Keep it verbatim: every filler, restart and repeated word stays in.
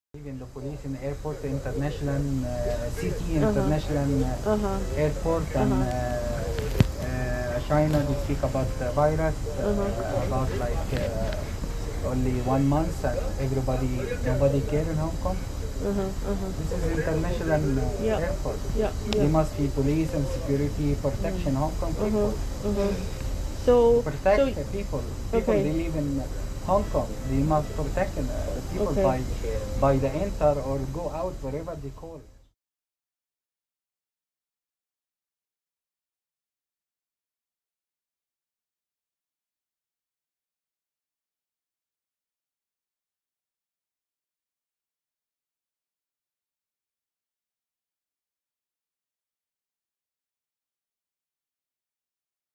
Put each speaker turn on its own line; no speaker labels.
Even the police in the airport, the international uh, city,
Uh-huh.
international uh,
Uh-huh.
airport, and
Uh-huh.
uh, uh, China, they speak about the virus, uh,
Uh-huh.
about like uh, only one month, and everybody, nobody care in Hong Kong.
Uh-huh. Uh-huh.
This is international uh,
Yeah.
airport.
Yeah.
There
Yeah.
must be police and security protection Hong Kong
Uh-huh.
people.
Uh-huh. So,
Protect
so
the people. People
okay.
they live in Hong Kong. They must protect uh, the people
Okay.
by by the enter or go out wherever they call.